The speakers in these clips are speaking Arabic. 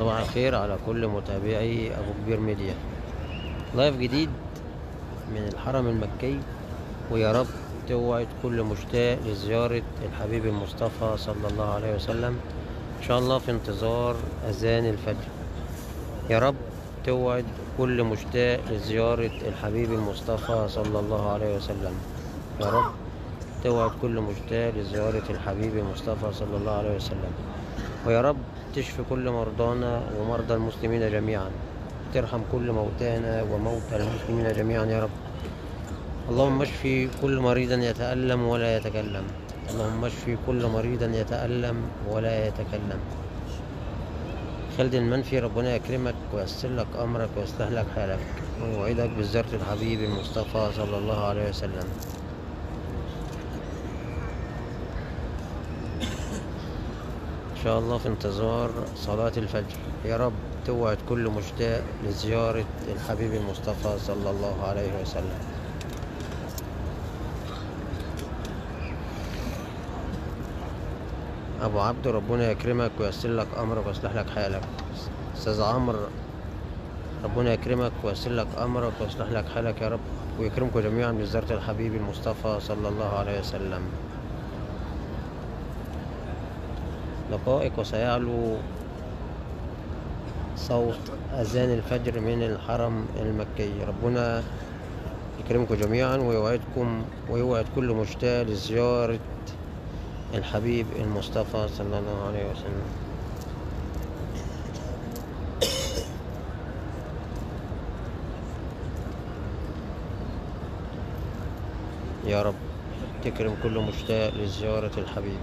صباح الخير على كل متابعي أبو كبير ميديا. لايف جديد من الحرم المكي، ويا رب توعد كل مشتاق لزيارة الحبيب المصطفى صلى الله عليه وسلم. إن شاء الله في انتظار أذان الفجر. يا رب توعد كل مشتاق لزيارة الحبيب المصطفى صلى الله عليه وسلم. يا رب توعد كل مشتاق لزيارة الحبيب المصطفى صلى الله عليه وسلم. ويا رب تشفي كل مرضانا ومرضى المسلمين جميعا، ترحم كل موتانا وموتى المسلمين جميعا يا رب. اللهم اشفي كل مريض يتألم ولا يتكلم. اللهم اشفي كل مريض يتألم ولا يتكلم. خالد المنفي، ربنا يكرمك وييسر لك أمرك ويصلح لك حالك ويوعدك بزيارة الحبيب المصطفى صلى الله عليه وسلم. إن شاء الله في انتظار صلاة الفجر. يا رب توعد كل مشتاق لزيارة الحبيب المصطفى صلى الله عليه وسلم. أبو عبد، ربنا يكرمك وييسر لك أمرك ويصلح لك حالك. أستاذ عمرو، ربنا يكرمك وييسر لك أمرك ويصلح لك حالك يا رب، ويكرمكم جميعا بزيارة الحبيب المصطفى صلى الله عليه وسلم. دقائق وسيعلو صوت أذان الفجر من الحرم المكي. ربنا يكرمكم جميعا ويوعدكم ويوعد كل مشتاق لزيارة الحبيب المصطفى صلى الله عليه وسلم. يا رب تكرم كل مشتاق لزيارة الحبيب.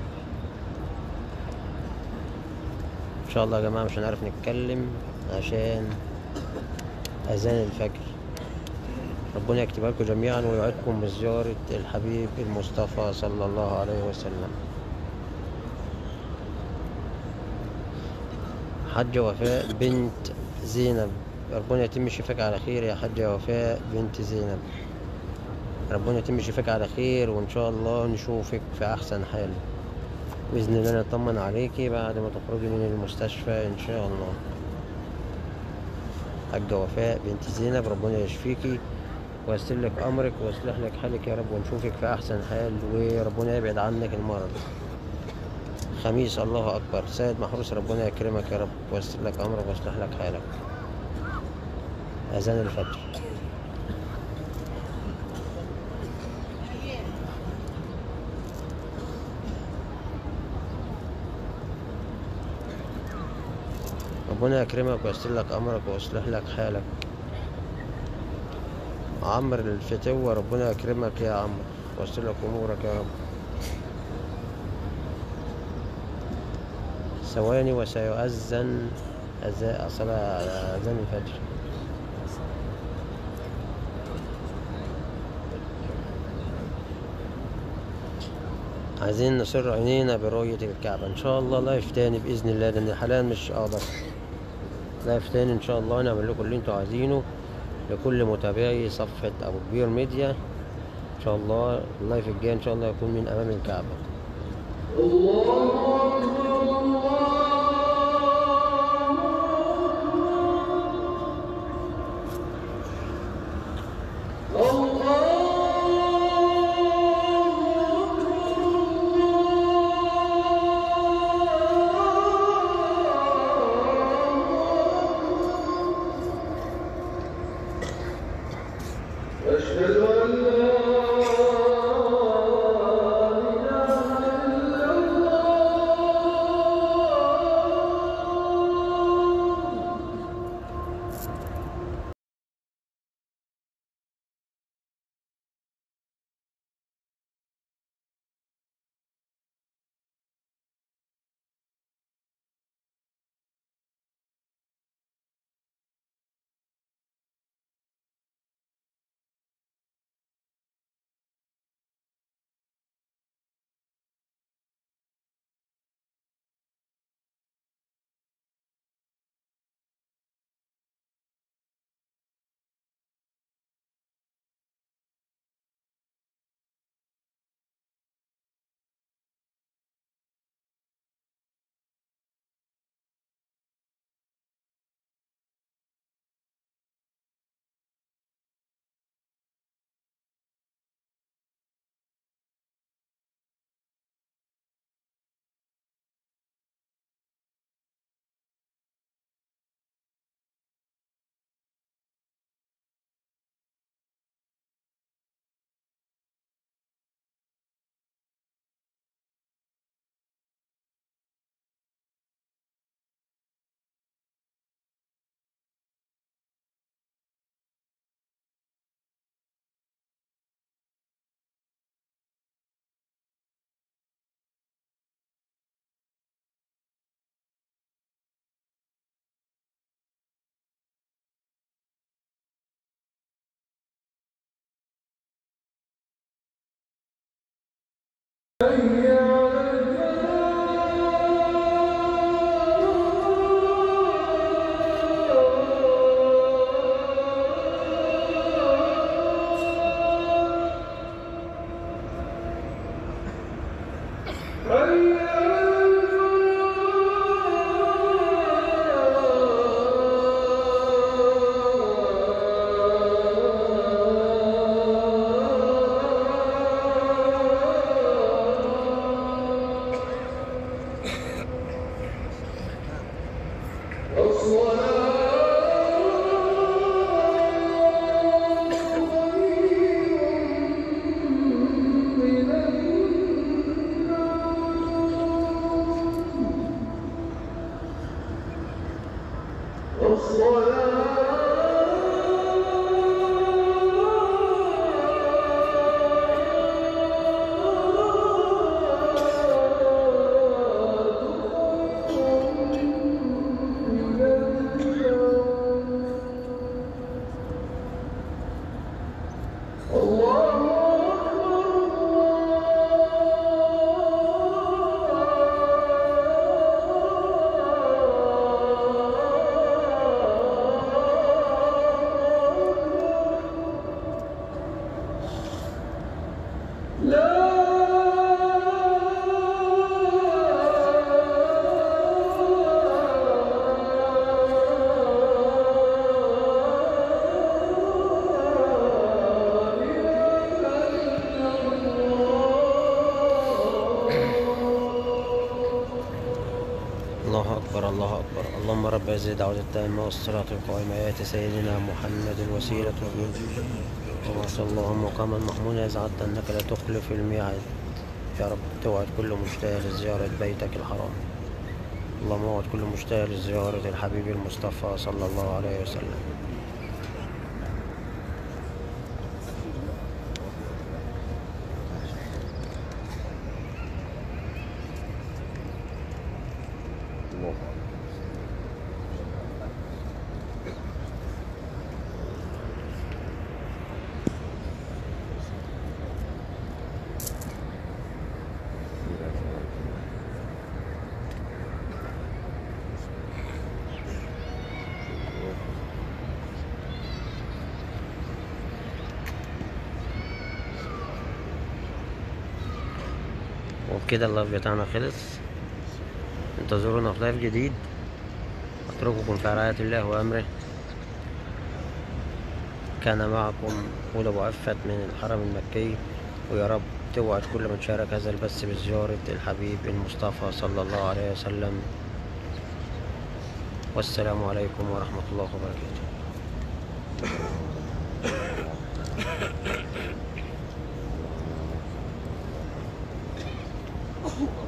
إن شاء الله يا جماعة مش هنعرف نتكلم عشان أذان الفجر. ربنا يكتبها لكم جميعا ويوعدكم بزيارة الحبيب المصطفى صلى الله عليه وسلم. حجة وفاء بنت زينب، ربنا يتم شفاك على خير يا حجة وفاء بنت زينب. ربنا يتم شفاك على خير، وإن شاء الله نشوفك في أحسن حال بإذن الله. نطمن عليكي بعد ما تخرجي من المستشفى إن شاء الله. حجة وفاء بنت زينب، ربنا يشفيكي وييسر لك أمرك ويصلح لك حالك يا رب، ونشوفك في أحسن حال، وربنا يبعد عنك المرض. خميس، الله أكبر. سيد محروس، ربنا يكرمك يا رب وييسر لك أمرك ويصلح لك حالك. أذان الفجر. ربنا يكرمك وييسر لك أمرك ويصلح لك حالك. عمرو الفتوة، ربنا يكرمك يا عمرو وييسر لك أمورك يا رب. ثواني وسيؤذن صلاة أذان الفجر. عايزين نسر عينينا برؤية الكعبة إن شاء الله. لايف تاني بإذن الله، لأن حاليا مش قادر. لايف تاني إن شاء الله نعمل لكم اللي انتوا عايزينه لكل متابعي صفحة أبو كبير ميديا. إن شاء الله اللايف الجاي إن شاء الله يكون من أمام الكعبة. الله أكبر الله أكبر. اللهم رب هذه الدعوة التامة والصلاة القائمة آت سيدنا محمد الوسيلة والفضيلة وبعث اللهم مقاما محمودا يزعمت أنك لا تخلف الميعاد. يا رب توعد كل مشتاق لزيارة بيتك الحرام. اللهم وعد كل مشتاق لزيارة الحبيب المصطفى صلى الله عليه وسلم. وبكده اللايف بتاعنا خلص. انتظرونا في لايف جديد. اترككم في رعاية الله وامره. كان معكم خالد ابو عفت من الحرم المكي، ويا رب توعد كل من شارك هذا البث بزيارة الحبيب المصطفى صلى الله عليه وسلم. والسلام عليكم ورحمة الله وبركاته.